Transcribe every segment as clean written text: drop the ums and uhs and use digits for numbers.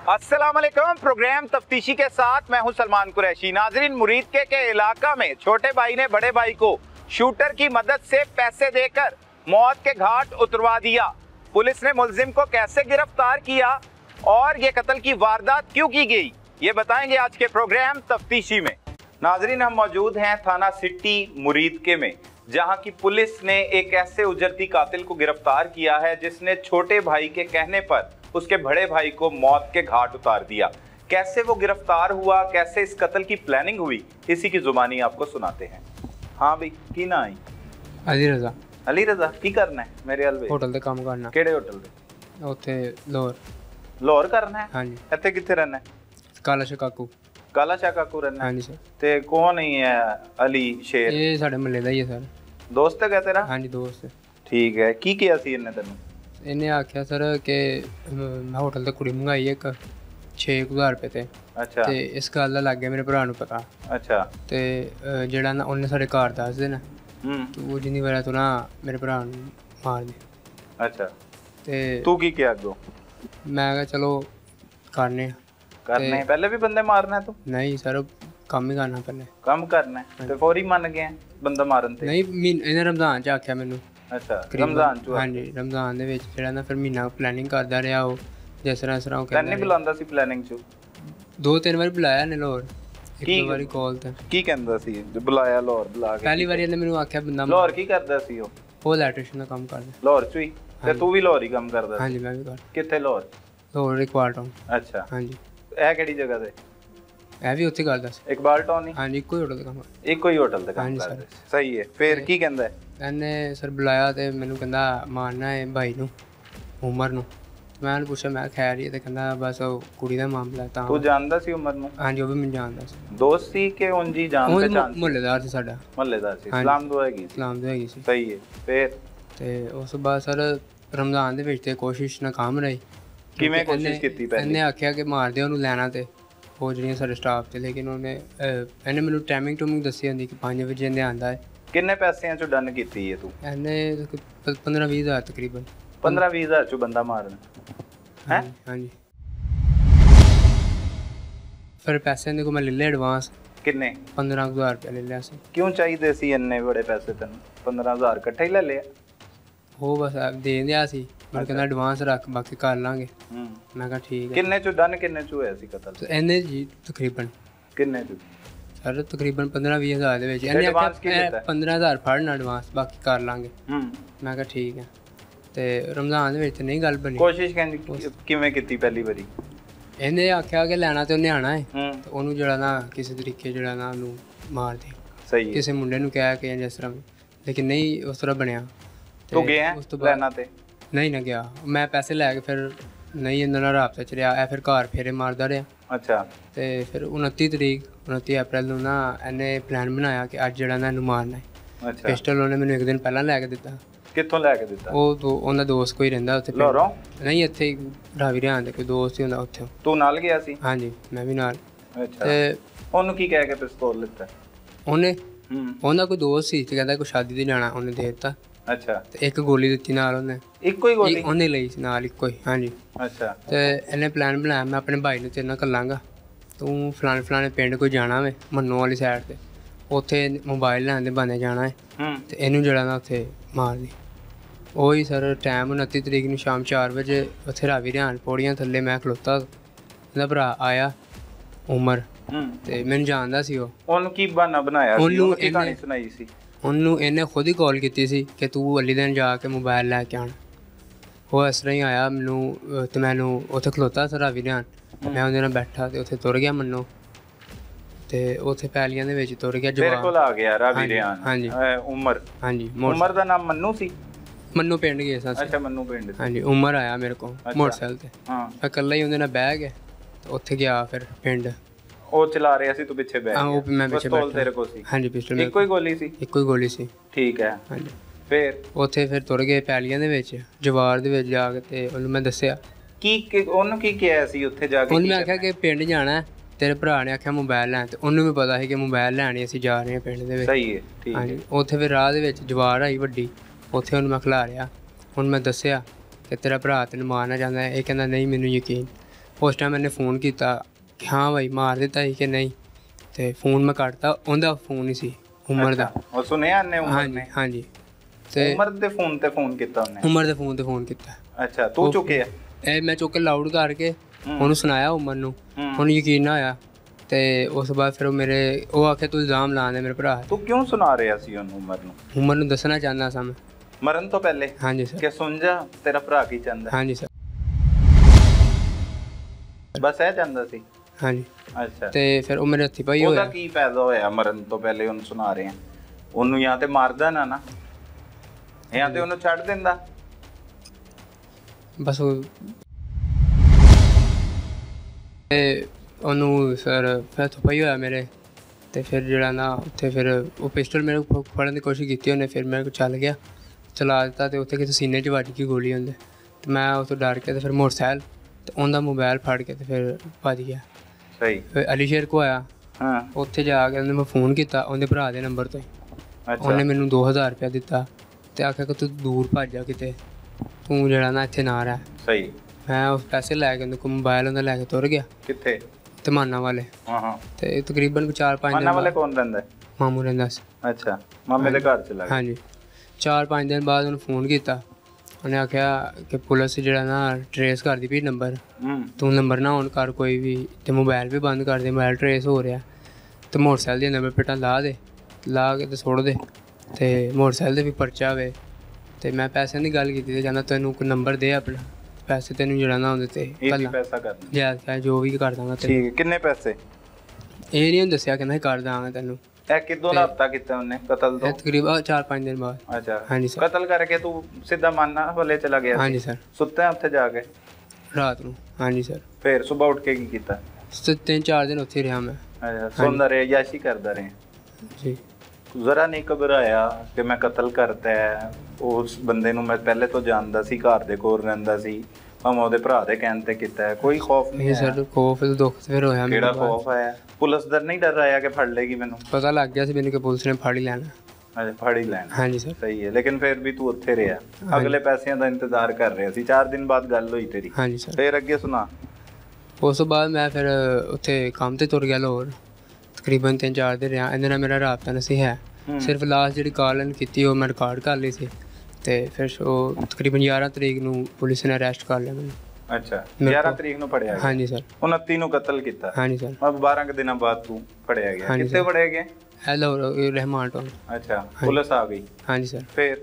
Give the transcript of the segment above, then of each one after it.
अस्सलाम वालेकुम। प्रोग्राम तफ्तीशी के साथ मैं हूं सलमान कुरैशी। नाजरीन, मुरीद के इलाका में छोटे भाई ने बड़े भाई को शूटर की मदद से पैसे देकर मौत के घाट उतरवा दिया। पुलिस ने मुलजिम को कैसे गिरफ्तार किया और ये कत्ल की वारदात क्यों की गई, ये बताएंगे आज के प्रोग्राम तफ्तीशी में। नाजरीन, हम मौजूद हैं थाना सिटी मुरीदके में, जहां की पुलिस ने एक ऐसे उजरती कातिल को गिरफ्तार किया है जिसने छोटे भाई के कहने पर उसके बड़े भाई को मौत के घाट उतार दिया। कैसे वो गिरफ्तार हुआ, कैसे इस कत्ल की प्लानिंग हुई, इसी की जुबानी आपको सुनाते हैं। हाँ भाई, की ना आई? अली रजा। अली रजा की करना है? मेरे हल होटल ते काम करना। केड़े होटल दे? उत्थे लाहौर। लाहौर करना है? हाँ जी। इत्थे कित्थे रहना है? काला शाह काकू। काला शाह काकू रहना है? हाँ जी सर। ते कौन ही है अली शेर? ये साडे महल्ले दा ही है सर। दोस्त है तेरा? हाँ जी दोस्त है। ठीक है, की किया सी इन्ने तेनू? इन्हें आख्या सर कि मैं होटल ते कुड़ी मंगाई एक 6000 रुपए ते। अच्छा। ते इस गल दा लग गया मेरे भरा नू पता। अच्छा। ते जेड़ा ना उन्हें साडे घर दस देना। तो वो जिन्नी बार तो ना मेरे भरा नू मार दे। अच्छा। ते तू की किया अगो? मैं कहा चलो करने पहले भी बंदे मारना है? तू नहीं सर, काम ही करना पहले। काम करना है ते फौरी मन गए बंदा मारन ते? नहीं, इन्हें रमजान च आख्या मैनू। अच्छा, रमजान च? हाँ जी, रमजान दे विच जेड़ा ना फिर महीना प्लानिंग करदा रहा वो, जिस तरह वो कहंदा नहीं बुलांदा सी प्लानिंग च? 2-3 बार बुलाया ने लाहौर, एक बारी कॉल ते। की कहंदा सी जो बुलाया लाहौर? बुला के पहली बारी इन्हें मैनू आख्या बंदा लाहौर की करदा सी? वो इलेक्ट्रिशियन दा काम करदा। लाहौर च ही? ते तू भी लाहौर ही काम करदा? हाँ जी, मैं भी कर। कित्थे लाहौर? लाहौर इकबाल टाउन। अच्छा। हाँ जी। ए केड़ी जगह ते? ए भी उत्थे करदा सी। इकबाल टाउन ही? हाँ जी, इक्को ही होटल दा काम। इक्को ही होटल ते काम करदा? सही है। फिर की कहंदा है? इन्ने सर बुलाया ते मैनू कहंदा मारना है भाई नू, उमर नू। मैं पूछा, मैं खैर ही, ते कहंदा बस कुड़ी दा मामला ता। तू जानदा सी उमर नू? हाँ जी, वो भी मैं जानदा सी। दोस्त सी के उंज ही जान पहचान? मुहल्लेदार सी साडा। मुहल्लेदार सी। सलाम दुआ हैगी? सलाम दुआ हैगी सी। सही है। फिर ते उस बाद सर रमजान दे विच ते कोशिश नाकाम रही। किवें कोशिश कीती पहले? इन्हें आख्या कि मार दे ओनू लैना ते वो ਜਿਹੜੀਆਂ ਸਾਡੇ ਸਟਾਫ ਤੇ, ਲੇਕਿਨ ਉਹਨੇ ਇਹਨੇ ਮੈਨੂੰ ਟਾਈਮਿੰਗ ਟੂਮਿੰਗ ਦੱਸੀ ਹੁੰਦੀ ਕਿ 5 ਵਜੇ ਇਹਨੇ ਆਂਦਾ ਹੈ। ਕਿੰਨੇ ਪੈਸਿਆਂ ਚੋਂ ਡਨ ਕੀਤੀ ਹੈ ਤੂੰ? ਇਹਨੇ 15-20 ਹਜ਼ਾਰ ਤਕਰੀਬਨ। 15-20 ਹਜ਼ਾਰ ਚੋਂ ਬੰਦਾ ਮਾਰਨਾ ਹੈ? ਹਾਂਜੀ। ਫਿਰ ਪੈਸੇ ਇਹਦੇ ਕੋਲ ਮੈਂ ਲੈ ਲਏ ਐਡਵਾਂਸ। ਕਿੰਨੇ? 15,000 ਰੁਪਏ ਲੈ ਲਿਆ ਸੀ। ਕਿਉਂ ਚਾਹੀਦੇ ਸੀ ਇੰਨੇ ਬੜੇ ਪੈਸੇ ਤੈਨੂੰ? 15,000 ਇਕੱਠੇ ਹੀ ਲੈ ਲਿਆ? ਉਹ ਬਸ ਦੇ ਦਿਆ ਸੀ, ਮੈਂ ਕਹਿੰਦਾ ਐਡਵਾਂਸ ਰੱਖ ਬਾਕੀ ਕਰ ਲਾਂਗੇ। ਮੈਂ ਕਿਹਾ ਠੀਕ ਹੈ। ਕਿੰਨੇ ਚੋਂ ਡਨ, ਕਿੰਨੇ ਚੋਂ ਹੋਇਆ ਸੀ ਕਤਲ? ਇਹਨੇ ਜੀ ਤਕਰੀਬਨ ਕਿੰਨੇ ਚੋਂ? ਸਰ ਤਕਰੀਬਨ 15-20 ਹਜ਼ਾਰ ਦੇ ਵਿੱਚ। ਇਹਨੇ ਆਖਿਆ 15,000 ਫੜਨਾ ਐਡਵਾਂਸ, ਬਾਕੀ ਕਰ ਲਾਂਗੇ। ਮੈਂ ਕਿਹਾ ਠੀਕ ਹੈ। ਤੇ ਰਮਜ਼ਾਨ ਦੇ ਵਿੱਚ ਨਹੀਂ ਗੱਲ ਬਣੀ। ਕੋਸ਼ਿਸ਼ ਕਿਵੇਂ ਕੀਤੀ ਪਹਿਲੀ ਵਾਰੀ? ਇਹਨੇ ਆਖਿਆ ਕਿ ਲੈਣਾ ਤੇ ਉਹਨੇ ਆਣਾ ਹੈ, ਤੇ ਉਹਨੂੰ ਜਿਹੜਾ ਨਾ ਕਿਸੇ ਤਰੀਕੇ ਜਿਹੜਾ ਨਾ ਉਹਨੂੰ ਮਾਰ ਦੇ। ਸਹੀ ਹੈ। ਕਿਸੇ ਮੁੰਡੇ ਨੂੰ ਕਹਿ ਕੇ ਜਿਸ ਤਰ੍ਹਾਂ, ਲੇਕਿਨ ਨਹੀਂ ਉਸ ਤਰ੍ਹਾਂ ਬਣਿਆ। ਤੂੰ ਗਿਆ ਲੈਣਾ ਤੇ? ਨਹੀਂ ਨਾ ਗਿਆ ਮੈਂ, ਪੈਸੇ ਲੈ ਕੇ ਫਿਰ ਨਹੀਂ ਇਹਨਾਂ ਨਾਲ ਰਾਬਤਾ ਚ ਰਿਹਾ। ਇਹ ਫਿਰ ਘਰ ਫੇਰੇ ਮਾਰਦਾ ਰਿਹਾ। ਅੱਛਾ। ਤੇ ਫਿਰ 29 ਅਪ੍ਰੈਲ ਨੂੰ ਨਾ ਇਹਨੇ ਪਲਾਨ ਬਣਾਇਆ ਕਿ ਅੱਜ ਜਿਹੜਾ ਨਾ ਇਹਨੂੰ ਮਾਰਨਾ ਹੈ। ਅੱਛਾ। ਪਿਸਟਲ ਉਹਨੇ ਮੈਨੂੰ ਇੱਕ ਦਿਨ ਪਹਿਲਾਂ ਲੈ ਕੇ ਦਿੱਤਾ। ਕਿੱਥੋਂ ਲੈ ਕੇ ਦਿੱਤਾ? ਉਹਨਾਂ ਦੋਸਤ ਕੋਈ ਰਹਿੰਦਾ ਉੱਥੇ। ਲਾਹੌਰੋਂ? ਨਹੀਂ, ਇੱਥੇ ਰਾਵੀ ਰਿਆਣ ਦੇ ਕੋਈ ਦੋਸਤ ਹੀ ਹੁੰਦਾ ਉੱਥੇ। ਤੂੰ ਨਾਲ ਗਿਆ ਸੀ? ਹਾਂਜੀ, ਮੈਂ ਵੀ ਨਾਲ। ਅੱਛਾ। ਤੇ ਉਹਨੂੰ ਕੀ ਕਹਿ ਕੇ ਪਿਸਤੌਲ ਲਿੱਤਾ? ਉਹਦਾ ਕੋਈ ਦੋਸਤ ਸੀ ਤੇ ਕਹਿੰਦਾ ਕੋਈ ਸ਼ਾਦੀ ਤੇ ਜਾਣਾ, ਉਹਨੇ ਦੇ ਦਿੱਤਾ। ਅੱਛਾ। ਤੇ ਇੱਕ ਗੋਲੀ ਦਿੱਤੀ ਨਾਲ ਉਹਨੇ। ਇੱਕੋ ਹੀ ਗੋਲੀ ਉਹਨੇ ਲਈ ਸੀ ਨਾਲ, ਇੱਕੋ ਹੀ। ਹਾਂਜੀ। ਅੱਛਾ। ਤੇ ਇਹਨੇ ਪਲਾਨ ਬਣਾਇਆ, ਮੈਂ ਆਪਣੇ ਭਾਈ ਨੂੰ ਤੇਰੇ ਨਾਲ ਘੱਲਾਂਗਾ, ਤੂੰ ਫਲਾਣੇ ਪਿੰਡ ਕੋਈ ਜਾਣਾ ਵੇ ਮੰਨੂ ਵਾਲੀ ਸਾਈਡ ਤੇ, ਉੱਥੇ ਮੋਬਾਈਲ ਲੈਣ ਦੇ ਬਹਾਨੇ ਜਾਣਾ ਹੈ, ਤੇ ਇਹਨੂੰ ਜਿਹੜਾ ਨਾ ਉੱਥੇ ਮਾਰ ਦੀ। ਉਹੀ ਸਰ ਟਾਈਮ 29 ਤਰੀਕ ਨੂੰ ਸ਼ਾਮ 4 ਵਜੇ ਉੱਥੇ ਰਾਵੀ ਰਿਆਣ ਪੌੜੀਆਂ ਥੱਲੇ ਮੈਂ ਖਲੋਤਾ। ਇਹਦਾ ਭਰਾ ਆਇਆ ਉਮਰ, ਤੇ ਮੈਨੂੰ ਜਾਣਦਾ ਸੀ ਉਹ। ਉਹਨੂੰ ਕੀ ਬਹਾਨਾ ਬਣਾਇਆ ਸੀ? ਉਹਨੂੰ ਕੀ ਕਹਾਣੀ ਸੁਣਾਈ ਸੀ? ਉਹਨੂੰ ਇਹਨੇ ਖੁਦ ਹੀ ਕਾਲ ਕੀਤੀ ਸੀ ਕਿ ਤੂੰ ਅਲੀ ਦਿਨ ਜਾ ਕੇ ਮੋਬਾਈਲ ਲੈ ਕੇ ਆਉਣਾ। ਉਹ ਇਸ ਤਰ੍ਹਾਂ ਹੀ ਆਇਆ ਮੈਨੂੰ, ਤੇ ਮੈਨੂੰ ਉੱਥੇ ਖਲੋਤਾ ਸੀ ਰਾਵੀ ਰਿਆਣ, ਮੈਂ ਉਹਦੇ ਨਾਲ ਬੈਠਾ ਤੇ ਉੱਥੇ ਤੁਰ ਗਿਆ ਮੰਨੂ, ਤੇ ਉੱਥੇ ਪੈਲੀਆਂ ਦੇ ਵਿੱਚ ਤੁਰ ਗਿਆ। ਤੇਰੇ ਕੋਲ ਆ ਗਿਆ ਰਾਵੀ ਰਿਆਣ? ਹਾਂਜੀ। ਉਮਰ? ਹਾਂਜੀ। ਉਮਰ ਦਾ ਨਾਮ ਮੰਨੂ ਸੀ? ਮੰਨੂ ਪਿੰਡ ਗਏ ਸਾਂ। ਅੱਛਾ, ਮੰਨੂ ਪਿੰਡ। ਹਾਂਜੀ। ਉਮਰ ਆਇਆ ਮੇਰੇ ਕੋਲ ਮੋਟਰਸਾਈਕਲ ਤੇ। ਮੈਂ ਇਕੱਲਾ ਹੀ ਉਹਦੇ ਨਾਲ ਬਹਿ ਗਿਆ, ਉੱਥੇ ਗਿਆ ਫਿਰ ਪਿੰਡ। ਉਹ ਚਲਾ ਰਿਹਾ ਸੀ, ਤੂੰ ਪਿੱਛੇ ਬੈਠ ਗਿਆ? ਹਾਂ, ਮੈਂ ਪਿੱਛੇ ਬੈਠਾ। ਤੇਰੇ ਕੋਲ ਸੀ? ਹਾਂਜੀ, ਪਿਸਟਲ ਇੱਕੋ ਹੀ ਗੋਲੀ ਸੀ? ਇੱਕੋ ਹੀ ਗੋਲੀ ਸੀ। ਠੀਕ ਹੈ। ਹਾਂਜੀ। ਫਿਰ ਉੱਥੇ ਫਿਰ ਤੁਰ ਗਏ ਪੈਲੀਆਂ ਦੇ ਵਿੱਚ, ਜਵਾਰ ਦੇ ਵਿੱਚ ਜਾ ਕੇ, ਤੇ ਉਹਨੂੰ ਮੈਂ ਦੱਸਿਆ ਕੀ ਉਹਨੂੰ ਕੀ ਕਿਹਾ ਸੀ ਉੱਥੇ ਜਾ ਕੇ? ਉਹਨੂੰ ਮੈਂ ਆਖਿਆ ਕਿ ਪਿੰਡ ਜਾਣਾ, ਤੇਰੇ ਭਰਾ ਨੇ ਆਖਿਆ ਮੋਬਾਈਲ ਲੈਣ, ਤੇ ਉਹਨੂੰ ਵੀ ਪਤਾ ਸੀ ਕਿ ਮੋਬਾਈਲ ਲੈਣ ਅਸੀਂ ਜਾ ਰਹੇ ਹਾਂ ਪਿੰਡ ਦੇ ਵਿੱਚ। ਸਹੀ ਹੈ। ਠੀਕ ਹੈ। ਹਾਂਜੀ। ਉੱਥੇ ਫਿਰ ਰਾਹ ਦੇ ਵਿੱਚ ਜਵਾਰ ਆਈ ਵੱਡੀ, ਉੱਥੇ ਉਹਨੂੰ ਮੈਂ ਖਿਲਾ ਰਿਹਾ। ਹੁਣ ਮੈਂ ਦੱਸਿਆ ਕਿ ਤੇਰਾ ਭਰਾ ਤੈਨੂੰ ਮਾਰਨਾ ਚਾਹੁੰਦਾ ਹੈ। ਇਹ ਕਹਿੰਦਾ ਨਹੀਂ ਮੈਨੂੰ ਯਕੀਨ। ਉਸ ਟਾਈਮ ਮੈਨੇ ਫੋਨ ਕੀਤਾ ਕਿ ਹਾਂ ਭਾਈ ਮਾਰ ਦਿੱਤਾ ਸੀ ਕਿ ਨਹੀਂ, ਤੇ ਫੋਨ ਮੈਂ ਕੱਟਤਾ, ਉਹਦਾ ਫੋਨ ਹੀ ਸੀ ਉਮਰ ਦਾ। ਉਹ ਸੁਣਿਆ ਨੇ ਉਮਰ ਹਾਂਜੀ ਨੇ? ਹਾਂਜੀ। ਤੇ ਉਮਰ ਦੇ ਫੋਨ ਤੇ ਫੋਨ ਕੀਤਾ ਉਹਨੇ? ਉਮਰ ਦੇ ਫੋਨ ਤੇ ਫੋਨ ਕੀਤਾ। ਅੱਛਾ, ਤੂੰ ਚੁੱਕਿਆ? ਇਹ ਮੈਂ ਚੁੱਕ ਕੇ ਲਾਊਡ ਕਰਕੇ ਉਹਨੂੰ ਸੁਣਾਇਆ ਉਮਰ ਨੂੰ, ਉਹਨੂੰ ਯਕੀਨ ਨਾ ਹੋਇਆ। ਤੇ ਉਸ ਤੋਂ ਬਾਅਦ ਫਿਰ ਉਹ ਆਖਿਆ ਤੂੰ ਇਲਜ਼ਾਮ ਲਾ ਦੇ ਮੇਰੇ ਭਰਾ। ਤੂੰ ਕਿਉਂ ਸੁਣਾ ਰਿਹਾ ਸੀ ਉਹਨੂੰ ਉਮਰ ਨੂੰ ਦੱਸਣਾ ਚਾਹੁੰਦਾ ਸਾਂ ਮੈਂ ਮਰਨ ਤੋਂ ਪਹਿਲੇ? ਹਾਂਜੀ ਸਰ। ਕਿ ਸੁਣ ਜਾ ਤੇਰਾ ਭਰਾ ਕੀ ਚਾਹੁੰਦਾ? ਹਾਂਜੀ ਸਰ। ਬਸ ਇਹ ਚਾਹੁੰਦਾ ਸੀ? ਹਾਂਜੀ। ਅੱਛਾ। ਤੇ ਫਿਰ ਉਹ ਮੇਰੇ ਹੱਥੀ ਪਾਈ ਹੋਇਆ। ਉਹਦਾ ਕੀ ਫਾਇਦਾ ਹੋਇਆ ਮਰਨ ਤੋਂ ਪਹਿਲੇ ਉਹਨੂੰ ਸੁਣਾ ਰਹੇ ਆ? ਉਹਨੂੰ ਜਾਂ ਤੇ ਮਾਰਦਾ ਨਾ ਜਾਂ ਤੇ ਉਹਨੂੰ ਛੱਡ ਦਿੰਦਾ। ਬਸ ਤੇ ਉਹਨੂੰ ਸਰ ਫਿਰ ਥਪਾਈ ਹੋਇਆ ਮੇਰੇ, ਤੇ ਫਿਰ ਜਿਹੜਾ ਨਾ ਉੱਥੇ ਫਿਰ ਉਹ ਪਿਸਟਲ ਮੇਰੇ ਕੋਲ ਫੜਨ ਦੀ ਕੋਸ਼ਿਸ਼ ਕੀਤੀ ਉਹਨੇ, ਫਿਰ ਮੇਰੇ ਕੋਲ ਚੱਲ ਗਿਆ, ਚਲਾ ਦਿੱਤਾ, ਤੇ ਉੱਥੇ ਕਿਤੇ ਸੀਨੇ 'ਚ ਵੱਜ ਗਈ ਗੋਲੀ ਉਹਦੇ। ਤੇ ਮੈਂ ਉੱਥੋਂ ਡਰ ਕੇ ਤੇ ਫਿਰ ਮੋਟਰਸਾਈਕਲ ਤੇ ਉਹਦਾ ਮੋਬਾਈਲ ਫੜ ਕੇ ਤੇ ਫਿਰ ਭੱਜ ਗਿਆ। ਸਹੀ। ਫਿਰ ਅਲੀ ਸ਼ੇਰ ਕੋ ਆਇਆ। ਹਾਂ। ਉੱਥੇ ਜਾ ਕੇ ਉਹਨੇ ਮੈਂ ਫੋਨ ਕੀਤਾ ਉਹਦੇ ਭਰਾ ਦੇ ਨੰਬਰ ਤੋਂ। ਉਹਨੇ ਮੈਨੂੰ 2000 ਰੁਪਇਆ ਦਿੱਤਾ ਤੇ ਆਖਿਆ ਕਿ ਤੂੰ ਦੂਰ ਭੱਜ ਜਾ ਕਿਤੇ, ਤੂੰ ਜਿਹੜਾ ਨਾ ਇੱਥੇ ਨਾ ਰਹਿ। ਸਹੀ। ਮੈਂ ਉਸ ਪੈਸੇ ਲੈ ਕੇ ਉਹਦੇ ਕੋਲ ਮੋਬਾਈਲ ਉਹਦਾ ਲੈ ਕੇ ਤੁਰ ਗਿਆ। ਕਿੱਥੇ? ਤਮਾਨਾ ਵਾਲੇ। ਹਾਂ। ਤੇ ਤਕਰੀਬਨ 4-5 ਦਿਨ ਵਾਲੇ ਕੌਣ ਰਹਿੰਦਾ? ਮਾਮੂ ਰਹਿੰਦਾ ਸੀ। ਅੱਛਾ, ਮਾਮੇ ਦੇ ਘਰ ਚਲਾ ਗਿਆ। ਹਾਂਜੀ। 4-5 ਦਿਨ ਬਾਅਦ ਉਹਨੂੰ ਫੋਨ ਕੀਤਾ, ਉਹਨੇ ਆਖਿਆ ਕਿ ਪੁਲਿਸ ਜਿਹੜਾ ਨਾ ਟਰੇਸ ਕਰਦੀ ਪਈ ਨੰਬਰ, ਤੂੰ ਨੰਬਰ ਨਾ ਔਨ ਕਰ ਕੋਈ ਵੀ, ਤੇ ਮੋਬਾਈਲ ਵੀ ਬੰਦ ਕਰ ਦੇ, ਮੋਬਾਈਲ ਟਰੇਸ ਹੋ ਰਿਹਾ, ਤੇ ਮੋਟਰਸਾਈਕਲ ਦੀਆਂ ਨੰਬਰ ਪਲੇਟਾਂ ਲਾ ਕੇ ਤੇ ਸੁੱਟ ਦੇ, ਤੇ ਮੋਟਰਸਾਈਕਲ ਦੇ ਵੀ ਪਰਚਾ ਹੋਵੇ। ਤੇ ਮੈਂ ਪੈਸਿਆਂ ਦੀ ਗੱਲ ਕੀਤੀ ਤੇ ਕਹਿੰਦਾ ਤੈਨੂੰ ਕੋਈ ਨੰਬਰ ਦੇ ਆਪਣਾ, ਪੈਸੇ ਤੈਨੂੰ ਜਿਹੜਾ ਨਾ ਉਹਦੇ ਤੇ ਪੈਸਾ ਕਰਨਾ ਜਾਇਜ਼ ਜੋ ਵੀ ਕਰ ਦਾਂਗਾ ਤੈਨੂੰ। ਠੀਕ। ਕਿੰਨੇ ਪੈਸੇ? ਇਹ ਨਹੀਂ ਦੱਸਿਆ, ਕਹਿੰਦਾ ਕਰ ਦਾਂਗਾ ਤੈਨੂੰ। ਇਹ ਕਿਦੋਂ ਦਾ ਹਫ਼ਤਾ ਕੀਤਾ ਉਹਨੇ ਕਤਲ ਤੋਂ? ਤਕਰੀਬਨ 4-5 ਦਿਨ ਬਾਅਦ। ਅੱਛਾ। ਹਾਂਜੀ ਸਰ। ਕਤਲ ਕਰਕੇ ਤੂੰ ਸਿੱਧਾ ਮਾਨਾ ਵਾਲੇ ਚਲਾ ਗਿਆ? ਹਾਂਜੀ ਸਰ। ਸੁੱਤਾ ਉੱਥੇ ਜਾ ਕੇ ਰਾਤ ਨੂੰ? ਹਾਂਜੀ ਸਰ। ਫਿਰ ਸਵੇਰ ਉੱਠ ਕੇ ਕੀ ਕੀਤਾ? 3-4 ਦਿਨ ਉੱਥੇ ਰਿਹਾ ਮੈਂ। ਅੱਛਾ, ਸੌਂਦਾ ਰਿਹਾ, ਯਾਸ਼ੀ ਕਰਦਾ ਰਿਹਾ ਜੀ? ਜ਼ਰਾ ਨਹੀਂ ਘਬਰਾਇਆ ਕਿ ਮੈਂ ਕਤਲ ਕਰਤਾ ਹੈ? ਉਸ ਬੰਦੇ ਨੂੰ ਮੈਂ ਪਹਿਲੇ ਤੋਂ ਜਾਣਦਾ ਸੀ, ਘਰ ਦੇ ਕੋਲ ਰਹਿੰਦਾ ਸੀ, ਭਾਵੇਂ ਉਹਦੇ ਭਰਾ ਦੇ ਕਹਿਣ ਤੇ ਕੀਤਾ ਹੈ। ਕੋਈ ਖੌਫ ਨਹੀਂ ਸਰ? ਖੌਫ ਦੁੱਖ ਫਿਰ ਹੋਇਆ ਮੈਨੂੰ। ਕਿਹੜਾ ਖੌਫ ਆਇਆ? ਪੁਲਿਸ ਦਾ ਨਹੀਂ ਡਰ ਆਇਆ ਕਿ ਫੜ ਲੇਗੀ ਮੈਨੂੰ? ਪਤਾ ਲੱਗ ਗਿਆ ਸੀ ਮੈਨੂੰ ਕਿ ਪੁਲਿਸ ਨੇ ਫੜ ਹੀ ਲੈਣਾ। ਅੱਛਾ, ਫੜ ਹੀ ਲੈਣਾ। ਹਾਂਜੀ ਸਰ। ਸਹੀ ਹੈ। ਲੇਕਿਨ ਫਿਰ ਵੀ ਤੂੰ ਉੱਥੇ ਰਿਹਾ, ਅਗਲੇ ਪੈਸਿਆਂ ਦਾ ਇੰਤਜ਼ਾਰ ਕਰ ਰਿਹਾ ਸੀ। 4 ਦਿਨ ਬਾਅਦ ਗੱਲ ਹੋਈ ਤੇਰੀ? ਹਾਂਜੀ ਸਰ। ਫਿਰ ਅੱਗੇ ਸੁਣਾ। ਉਸ ਤੋਂ ਬਾਅਦ ਮੈਂ ਫਿਰ ਉੱਥੇ ਕੰਮ ਤੇ ਤੁਰ ਗਿਆ ਲਾਹੌਰ, ਤਕਰੀਬਨ 3-4 ਦਿਨ ਰਿਹਾ। ਇਹਦੇ ਨਾਲ ਮੇਰਾ ਰਾਬਤਾ ਨਹੀਂ ਸੀ ਹੈ, ਸਿਰਫ ਲਾਸਟ ਜਿਹੜੀ ਕਾਲ ਇਹਨੇ ਕੀਤੀ ਉਹ ਮੈਂ ਰਿਕਾਰਡ ਕਰ ਲਈ ਸੀ। ਤੇ ਫਿਰ ਉਹ ਤਕਰੀਬਨ 11 ਤਰੀਕ ਨੂੰ ਪੁਲਿਸ ਨੇ ਅਰੈਸਟ ਕਰ ਲਿਆ ਮੈਨੂੰ। ਅੱਛਾ, 11 ਤਰੀਕ ਨੂੰ ਫੜਿਆ ਗਿਆ? ਹਾਂਜੀ ਸਰ। 29 ਨੂੰ ਕਤਲ ਕੀਤਾ? ਹਾਂਜੀ ਸਰ। 12 ਕੁ ਦਿਨਾਂ ਬਾਅਦ ਤੂੰ ਫੜਿਆ ਗਿਆ? ਕਿੱਥੇ ਫੜਿਆ ਗਿਆ? ਲਾਹੌਰ ਰਹਿਮਾਨ ਟਾਊਨ। ਅੱਛਾ, ਪੁਲਿਸ ਆ ਗਈ? ਹਾਂਜੀ ਸਰ। ਫਿਰ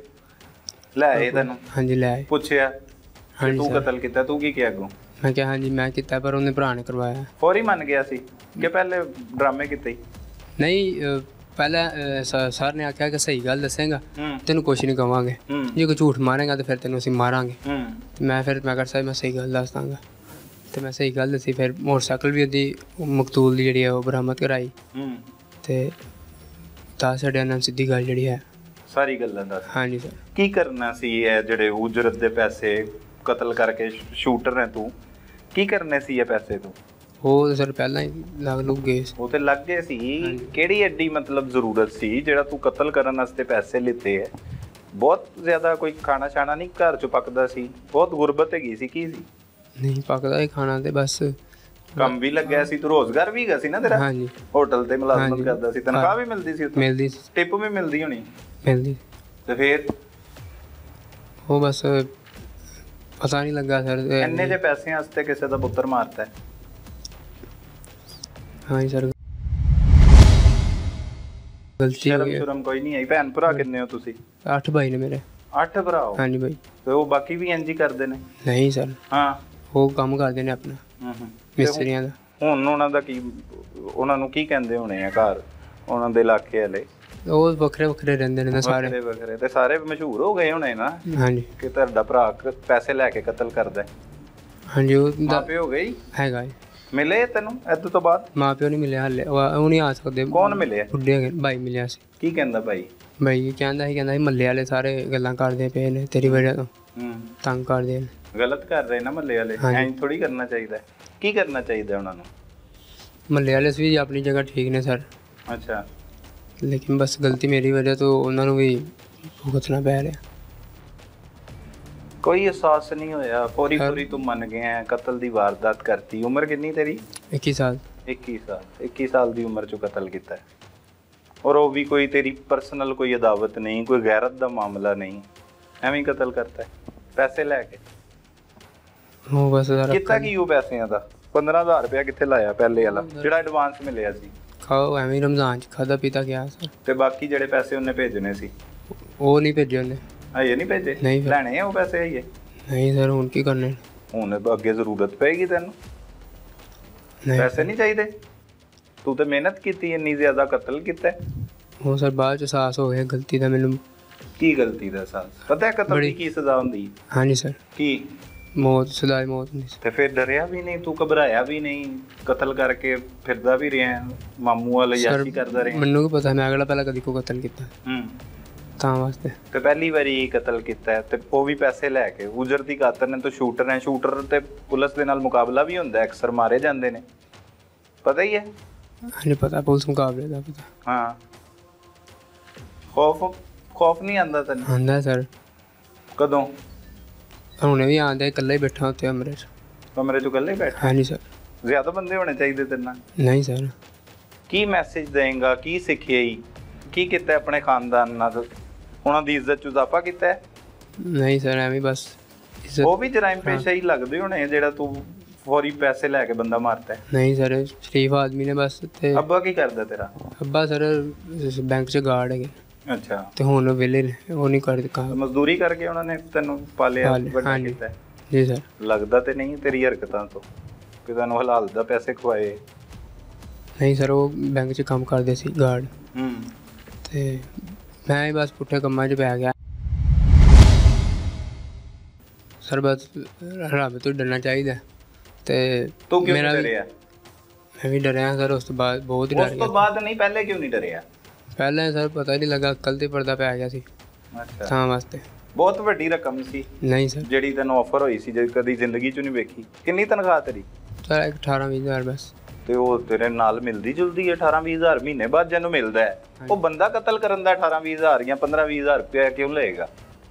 ਲੈ ਆਏ ਤੈਨੂੰ? ਹਾਂਜੀ ਲੈ ਆਏ। ਪੁੱਛਿਆ ਤੂੰ ਕਤਲ ਕੀਤਾ, ਤੂੰ ਕੀ ਕਿਹਾ ਅੱਗੋਂ? ਮੈਂ ਕਿਹਾ ਹਾਂਜੀ ਮੈਂ ਕੀਤਾ, ਪਰ ਉਹਨੇ ਭਰਾ ਨੇ ਕਰਵਾਇਆ। ਫੌਰੀ ਮੰਨ ਗਿਆ ਸੀ ਕਿ ਪਹਿਲੇ ਡਰਾਮੇ ਕੀਤੇ? ਨਹੀਂ, ਪਹਿਲਾਂ ਸਰ ਨੇ ਆਖਿਆ ਕਿ ਸਹੀ ਗੱਲ ਦੱਸੇਗਾ ਤੈਨੂੰ ਕੁਛ ਨਹੀਂ ਕਵਾਂਗੇ, ਜੇ ਕੋਈ ਝੂਠ ਮਾਰੇਗਾ ਤਾਂ ਫਿਰ ਤੈਨੂੰ ਅਸੀਂ ਮਾਰਾਂਗੇ। ਤੇ ਮੈਂ ਕਿਹਾ ਸਾਹਿਬ ਮੈਂ ਸਹੀ ਗੱਲ ਦੱਸ ਦਾਂਗਾ, ਤੇ ਮੈਂ ਸਹੀ ਗੱਲ ਦੱਸੀ। ਫਿਰ ਮੋਟਰਸਾਈਕਲ ਵੀ ਉਹਦੀ ਮਕਤੂਲ ਦੀ ਜਿਹੜੀ ਹੈ ਉਹ ਬਰਾਮਦ ਕਰਾਈ, ਤੇ ਦੱਸ ਛੱਡਿਆ ਨਾ ਸਿੱਧੀ ਗੱਲ ਜਿਹੜੀ ਹੈ ਸਾਰੀ ਗੱਲਾਂ ਦੱਸ। ਹਾਂਜੀ ਸਰ। ਕੀ ਕਰਨਾ ਸੀ ਇਹ ਜਿਹੜੇ ਉਜਰਤ ਦੇ ਪੈਸੇ ਕਤਲ ਕਰਕੇ? ਸ਼ੂਟਰ ਹੈ ਤੂੰ, ਕੀ ਕਰਨੇ ਸੀ ਇਹ ਪੈਸੇ ਤੂੰ? ਉਹ ਸਰ ਪਹਿਲਾਂ ਹੀ ਲੱਗ ਗਏ। ਉਹ ਤੇ ਲੱਗ ਗਏ ਸੀ। ਕਿਹੜੀ ਐਡੀ ਮਤਲਬ ਜ਼ਰੂਰਤ ਸੀ ਜਿਹੜਾ ਤੂੰ ਕਤਲ ਕਰਨ ਵਾਸਤੇ ਪੈਸੇ ਲਿੱਤੇ ਹੈ? ਬਹੁਤ ਜ਼ਿਆਦਾ ਕੋਈ ਖਾਣਾ ਛਾਣਾ ਨਹੀਂ ਘਰ ਚ ਪੱਕਦਾ ਸੀ? ਬਹੁਤ ਗੁਰਬਤ ਹੈਗੀ ਸੀ? ਕੀ ਸੀ? ਨਹੀਂ ਪੱਕਦਾ ਇਹ ਖਾਣਾ, ਤੇ ਬਸ ਕੰਮ ਵੀ ਲੱਗਿਆ ਸੀ, ਤੂੰ ਰੋਜ਼ਗਾਰ ਵੀ ਹੈਗਾ ਸੀ ਨਾ ਤੇਰਾ? ਹਾਂਜੀ। ਹੋਟਲ ਤੇ ਮੁਲਾਜ਼ਮਤ ਕਰਦਾ ਸੀ, ਤਨਖਾਹ ਵੀ ਮਿਲਦੀ ਸੀ? ਮਿਲਦੀ ਸੀ। ਟਿਪ ਵੀ ਮਿਲਦੀ ਹੋਣੀ? ਮਿਲਦੀ। ਤੇ ਫਿਰ ਉਹ ਬਸ ਪਤਾ ਨਹੀਂ ਲੱਗਾ ਸਰ। ਇੰਨੇ ਜੇ ਪੈਸਿਆਂ ਵਾਸਤੇ ਕਿਸੇ ਦਾ ਪੁੱਤਰ ਮਾਰਤਾ ਹੈ? ਹਾਂਜੀ ਸਰ। ਗਲਤੀ ਹੋ ਗਈ। ਸ਼ਰਮ ਕੋਈ ਨਹੀਂ ਆਈ? ਭੈਣ ਭਰਾ ਕਿੰਨੇ ਹੋ ਤੁਸੀਂ? 8 ਭਾਈ ਨੇ ਮੇਰੇ। 8 ਭਰਾ ਹੋ? ਹਾਂਜੀ ਭਾਈ। ਤੇ ਉਹ ਬਾਕੀ ਵੀ ਇੰਜ ਹੀ ਕਰਦੇ ਨੇ? ਨਹੀਂ ਸਰ। ਹਾਂ, ਉਹ ਕੰਮ ਕਰਦੇ ਨੇ ਆਪਣਾ ਮਿਸਤਰੀਆਂ ਦਾ। ਹੁਣ ਉਹਨਾਂ ਦਾ ਕੀ, ਉਹਨਾਂ ਨੂੰ ਕੀ ਕਹਿੰਦੇ ਹੋਣੇ ਆ ਘਰ ਉਹਨਾਂ ਦੇ ਇਲਾਕੇ ਵਾਲੇ? ਉਹ ਵੱਖਰੇ ਵੱਖਰੇ ਰਹਿੰਦੇ ਨੇ ਸਾਰੇ। ਵੱਖਰੇ ਤੇ ਸਾਰੇ ਮਸ਼ਹੂਰ ਹੋ ਗਏ ਹੋਣੇ ਨਾ? ਹਾਂਜੀ। ਕਿ ਤੁਹਾਡਾ ਭਰਾ ਪੈਸੇ ਲੈ ਕੇ ਕਤਲ ਕਰਦਾ? ਹਾਂਜੀ। ਉਹ ਮਾਪਿਓ ਹੋ ਗਏ? ਹੈਗਾ। ਮਿਲੇ ਤੈਨੂੰ ਇਹਦੇ ਤੋਂ ਬਾਅਦ? ਮਾਪਿਓ ਨਹੀਂ ਮਿਲੇ ਹਾਲੇ, ਉਹ ਨਹੀਂ ਆ ਸਕਦੇ। ਕੌਣ ਮਿਲਿਆ? ਬੁੱਢੇ ਭਾਈ ਮਿਲਿਆ ਸੀ। ਕੀ ਕਹਿੰਦਾ ਭਾਈ? ਭਾਈ ਕਹਿੰਦਾ ਸੀ ਮਹੱਲੇ ਵਾਲੇ ਸਾਰੇ ਗੱਲਾਂ ਕਰਦੇ ਪਏ ਨੇ ਤੇਰੀ ਵਜ੍ਹਾ ਤੋਂ, ਤੰਗ ਕਰਦੇ ਨੇ। ਗਲਤ ਕਰ ਰਹੇ ਨਾ ਮਹੱਲੇ ਵਾਲੇ? ਐਂ ਥੋੜੀ ਕਰਨਾ ਚਾਹੀਦਾ। ਕੀ ਕਰਨਾ ਚਾਹੀਦਾ ਉਹਨਾਂ ਨੂੰ? ਮਹੱਲੇ ਵਾਲੇ ਵੀ ਆਪਣੀ ਜਗ੍ਹਾ ਠੀਕ ਨੇ ਸਰ। ਅੱਛਾ। ਲੇਕਿਨ ਬਸ ਗਲਤੀ ਮੇਰੀ ਵਜ੍ਹਾ ਤੋਂ ਉਹਨਾਂ ਨੂੰ ਵੀ ਭੁਗਤਣਾ ਪੈ ਰਿਹਾ। ਕੋਈ ਅਹਿਸਾਸ ਨਹੀਂ ਹੋਇਆ? ਪੂਰੀ ਤੂੰ ਮੰਨ ਗਿਆ ਕਤਲ ਦੀ ਵਾਰਦਾਤ ਕਰਤੀ। ਉਮਰ ਕਿੰਨੀ ਤੇਰੀ? 21 ਸਾਲ। 21 ਸਾਲ ਦੀ ਉਮਰ 'ਚ ਕਤਲ ਕੀਤਾ ਹੈ, ਔਰ ਉਹ ਵੀ ਕੋਈ ਤੇਰੀ ਪਰਸਨਲ ਕੋਈ ਅਦਾਵਤ ਨਹੀਂ, ਕੋਈ ਗੈਰਤ ਦਾ ਮਾਮਲਾ ਨਹੀਂ, ਐਵੇਂ ਕਤਲ ਕਰਤਾ ਹੈ ਪੈਸੇ ਲੈ ਕੇ। ਉਹ ਬਸ ਕੀਤਾ ਕੀ ਉਹ ਪੈਸਿਆਂ ਦਾ? 15,000 ਰੁਪਇਆ ਕਿੱਥੇ ਲਾਇਆ ਪਹਿਲੇ ਵਾਲਾ ਜਿਹੜਾ ਐਡਵਾਂਸ ਮਿਲਿਆ ਸੀ? ਖਾਓ ਐਵੇਂ ਰਮਜ਼ਾਨ 'ਚ ਖਾਦਾ ਪੀਤਾ ਗਿਆ ਸਰ। ਤੇ ਬਾਕੀ ਜਿਹੜੇ ਪੈਸੇ ਉਹਨੇ ਭੇਜਣੇ ਸੀ ਉਹ ਨਹੀਂ ਭੇਜੇ ਉਹਨੇ। ਹਜੇ ਨਹੀਂ ਭੇਜੇ? ਨਹੀਂ ਲੈਣੇ ਆ ਉਹ ਪੈਸੇ ਹਜੇ? ਨਹੀਂ ਸਰ, ਹੁਣ ਕੀ ਕਰਨੇ? ਹੁਣ ਅੱਗੇ ਜ਼ਰੂਰਤ ਪਏਗੀ ਤੈਨੂੰ, ਪੈਸੇ ਨਹੀਂ ਚਾਹੀਦੇ? ਤੂੰ ਤੇ ਮਿਹਨਤ ਕੀਤੀ, ਇੰਨੀ ਜ਼ਿਆਦਾ ਕਤਲ ਕੀਤਾ। ਉਹ ਸਰ ਬਾਅਦ 'ਚ ਅਹਿਸਾਸ ਹੋ ਗਿਆ ਗਲਤੀ ਦਾ ਮੈਨੂੰ। ਕੀ ਗਲਤੀ ਦਾ ਅਹਿਸਾਸ? ਪਤਾ ਹੈ ਕਤਲ ਦੀ ਕੀ ਸਜ਼ਾ ਹੁੰਦੀ? ਹਾਂਜੀ ਸਰ। ਕੀ? ਮੌਤ, ਸਦਾ ਮੌਤ ਹੁੰਦੀ। ਤੇ ਫਿਰ ਡਰਿਆ ਵੀ ਨਹੀਂ ਤੂੰ? ਘਬਰਾਇਆ ਵੀ ਨਹੀਂ? ਕਤਲ ਕਰਕੇ ਫਿਰਦਾ ਵੀ ਰਿਹਾ, ਮਾਮੂ ਵਾਲਾ ਯਾਸੀ ਕਰਦਾ ਰਿਹਾ? ਮੈਨੂੰ ਕੀ ਪਤਾ, ਮੈਂ ਅਗਲਾ ਪਹਿਲਾਂ ਕਦੀ ਕੋ ਕਤਲ ਕੀਤਾ ਤਾਂ ਵਾਸਤੇ। ਤੇ ਪਹਿਲੀ ਵਾਰੀ ਕਤਲ ਕੀਤਾ ਹੈ ਤੇ ਉਹ ਵੀ ਪੈਸੇ ਲੈ ਕੇ। ਉਜਰਤੀ ਕਾਤਲ ਨੇ ਤਾਂ ਸ਼ੂਟਰ ਹੈ, ਸ਼ੂਟਰ ਤੇ ਪੁਲਿਸ ਦੇ ਨਾਲ ਮੁਕਾਬਲਾ ਵੀ ਹੁੰਦਾ, ਅਕਸਰ ਮਾਰੇ ਜਾਂਦੇ ਨੇ, ਪਤਾ ਹੀ ਹੈ? ਨਹੀਂ ਪਤਾ, ਪੁਲਿਸ ਮੁਕਾਬਲੇ ਦਾ ਪਤਾ। ਹਾਂ, ਖੌਫ ਨਹੀਂ ਆਉਂਦਾ ਤੈਨੂੰ? ਆਉਂਦਾ ਸਰ। ਕਦੋਂ? ਹੁਣੇ ਵੀ ਆਉਂਦਾ, ਇਕੱਲਾ ਹੀ ਬੈਠਾ ਉੱਥੇ ਕਮਰੇ 'ਚ। ਕਮਰੇ 'ਚ ਇਕੱਲਾ ਹੀ ਬੈਠਾ? ਹਾਂਜੀ ਸਰ। ਜ਼ਿਆਦਾ ਬੰਦੇ ਹੋਣੇ ਚਾਹੀਦੇ ਤੇਰੇ ਨਾਲ? ਨਹੀਂ ਸਰ। ਕੀ ਮੈਸੇਜ ਦੇਂਗਾ? ਕੀ ਸਿੱਖਿਆ ਹੀ? ਕੀ ਕੀਤਾ ਆਪਣੇ ਖਾਨਦਾਨ ਨਾਲ? ਉਹਨਾਂ ਦੀ ਇੱਜ਼ਤ 'ਚ ਇਜ਼ਾਫਾ ਕੀਤਾ ਹੈ? ਨਹੀਂ ਸਰ, ਐਵੇਂ ਬਸ। ਉਹ ਵੀ ਜਰਾਇਮ ਪੇਸ਼ਾ ਹੀ ਲੱਗਦੇ ਹੋਣੇ ਜਿਹੜਾ ਤੂੰ ਫੌਰੀ ਪੈਸੇ ਲੈ ਕੇ ਬੰਦਾ ਮਾਰਦਾ ਹੈ? ਨਹੀਂ ਸਰ, ਸ਼ਰੀਫ ਆਦਮੀ ਨੇ ਬਸ। ਤੇ ਅੱਬਾ ਕੀ ਕਰਦਾ ਤੇਰਾ? ਅੱਬਾ ਸਰ ਬੈਂਕ 'ਚ ਗਾਰਡ ਹੈਗੇ। ਅੱਛਾ। ਤੇ ਹੁਣ ਵਿਹਲੇ ਨੇ, ਉਹ ਨਹੀਂ ਕਰਦੇ ਕੰਮ। ਮਜ਼ਦੂਰੀ ਕਰਕੇ ਉਹਨਾਂ ਨੇ ਤੈਨੂੰ ਪਾਲਿਆ, ਵੱਡਾ ਕੀਤਾ? ਜੀ ਸਰ। ਲੱਗਦਾ ਤੇ ਨਹੀਂ ਤੇਰੀ ਹਰਕਤਾਂ ਤੋਂ ਕਿ ਤੈਨੂੰ ਹਲਾਲ ਦਾ ਪੈਸੇ ਖਵਾਏ? ਨਹੀਂ ਸਰ, ਉਹ ਬੈਂਕ 'ਚ ਕੰਮ ਕਰਦੇ ਸੀ ਗਾਰਡ। ਤੇ ਮੈਂ ਬਸ ਪੁੱਠੇ ਕੰਮਾਂ 'ਚ ਪੈ ਗਿਆ ਸਰ। ਬਸ ਰੱਬ ਤੋਂ ਡਰਨਾ ਚਾਹੀਦਾ। ਤੇ ਤੂੰ ਕਿਉਂ ਡਰਿਆ? ਮੈਂ ਵੀ ਡਰਿਆ ਸਰ, ਉਸ ਤੋਂ ਬਾਅਦ ਬਹੁਤ ਡਰ ਗਿਆ। ਉਸ ਤੋਂ ਬਾਅਦ ਨਹੀਂ, ਪਹਿਲੇ ਕਿਉਂ ਨਹੀਂ ਡਰਿਆ? ਪਹਿਲਾਂ ਸਰ ਪਤਾ ਨਹੀਂ ਲੱਗਾ, ਅਕਲ ਤੇ ਪਰਦਾ ਪੈ ਗਿਆ ਸੀ। ਅੱਛਾ। ਤਾਂ ਵਾਸਤੇ। ਬਹੁਤ ਵੱਡੀ ਰਕਮ ਸੀ? ਨਹੀਂ ਸਰ। ਜਿਹੜੀ ਤੈਨੂੰ ਆਫਰ ਹੋਈ ਸੀ, ਜਿਹੜੀ ਕਦੀ ਜ਼ਿੰਦਗੀ 'ਚ ਨਹੀਂ ਵੇਖੀ? ਕਿੰਨੀ ਤਨਖਾਹ ਤੇਰੀ? ਸਰ 18-20 ਹਜ਼ਾਰ ਬਸ। ਤੇ ਉਹ ਤੇਰੇ ਨਾਲ ਮਿਲਦੀ ਜੁਲਦੀ ਹੈ? 18-20 ਹਜ਼ਾਰ ਮਹੀਨੇ ਬਾਅਦ ਜਿਹਨੂੰ ਮਿਲਦਾ ਹੈ, ਉਹ ਬੰਦਾ ਕਤਲ ਕਰਨ ਦਾ 18-20 ਹਜ਼ਾਰ ਜਾਂ 15-20 ਹਜ਼ਾਰ ਰੁਪਇਆ ਕਿਉਂ ਲਏਗਾ?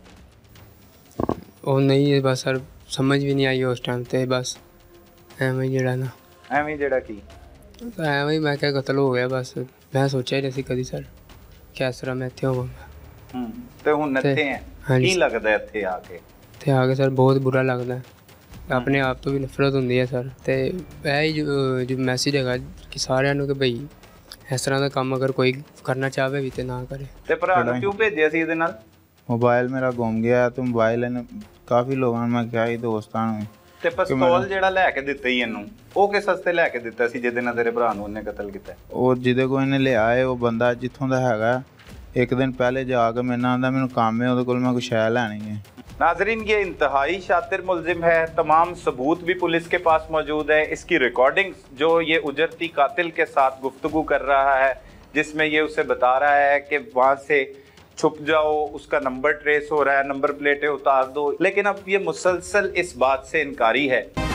ਉਹ ਨਹੀਂ ਬਸ ਸਰ, ਸਮਝ ਵੀ ਨਹੀਂ ਆਈ ਉਸ ਟਾਈਮ ਤੇ। ਬਸ ਐਵੇਂ ਜਿਹੜਾ ਨਾ। ਐਵੇਂ ਜਿਹੜਾ ਕੀ? ਐਵੇਂ ਹੀ ਮੈਂ ਕਿਹਾ ਕਤਲ ਹੋ ਗਿਆ ਬਸ। ਮੈਂ ਸੋਚਿਆ ਹੀ ਨਹੀਂ ਸੀ ਕਦੀ ਸਰ ਕਿ ਇਸ ਤਰ੍ਹਾਂ ਮੈਂ ਇੱਥੇ ਹੋਵਾਂਗਾ। ਤੇ ਹੁਣ ਇੱਥੇ ਹੈ, ਕੀ ਲੱਗਦਾ ਇੱਥੇ ਆ ਕੇ? ਇੱਥੇ ਆ ਕੇ ਸਰ ਬਹੁਤ ਬੁਰਾ ਲੱਗਦਾ, ਆਪਣੇ ਆਪ ਤੋਂ ਵੀ ਨਫ਼ਰਤ ਹੁੰਦੀ ਹੈ ਸਰ। ਤੇ ਇਹ ਹੀ ਜੋ ਮੈਸੇਜ ਹੈਗਾ ਕਿ ਸਾਰਿਆਂ ਨੂੰ ਕਿ ਬਈ ਇਸ ਤਰ੍ਹਾਂ ਦਾ ਕੰਮ ਅਗਰ ਕੋਈ ਕਰਨਾ ਚਾਹਵੇ ਵੀ ਤੇ ਨਾ ਕਰੇ। ਤੇ ਭਰਾ ਨੂੰ ਕਿਉਂ ਭੇਜਿਆ ਸੀ ਇਹਦੇ ਨਾਲ? ਮੋਬਾਈਲ ਮੇਰਾ ਗੁੰਮ ਗਿਆ ਤੇ ਮੋਬਾਈਲ ਇਹਨੇ ਕਾਫੀ ਲੋਕਾਂ ਨੂੰ ਮੈਂ ਕਿਹਾ ਸੀ, ਦੋਸਤਾਂ ਨੂੰ। ਤੇ ਪਿਸਤੌਲ ਜਿਹੜਾ ਲੈ ਕੇ ਦਿੱਤਾ ਹੀ ਇਹਨੂੰ, ਉਹ ਕਿਸ ਵਾਸਤੇ ਲੈ ਕੇ ਦਿੱਤਾ ਸੀ ਜਿਹਦੇ ਨਾਲ ਤੇਰੇ ਭਰਾ ਨੂੰ ਉਹਨੇ ਕਤਲ ਕੀਤਾ? ਉਹ ਜਿਹਦੇ ਕੋਲ ਇਹਨੇ ਲਿਆ ਹੈ ਉਹ ਬੰਦਾ ਜਿੱਥੋਂ ਦਾ ਹੈਗਾ, ਇੱਕ ਦਿਨ ਪਹਿਲੇ ਜਾ ਕੇ ਮੇਰੇ ਨਾਲ ਆਂਦਾ ਮੈਨੂੰ ਕੰਮ ਹੈ, ਉਹਦੇ ਕੋਲ ਮੈਂ कुछ शय ਲੈਣੀ है। नाजरीन, ये इंतहाई शातिर मुलजिम है, तमाम सबूत भी पुलिस के पास मौजूद है। इसकी रिकॉर्डिंग्स जो ये उजरती कातिल के साथ गुफ्तगू कर रहा है, जिसमें ये उसे बता रहा है कि वहाँ से छुप जाओ, उसका नंबर ट्रेस हो रहा है, नंबर प्लेटें उतार दो, लेकिन अब ये मुसलसल इस बात से इनकारी है।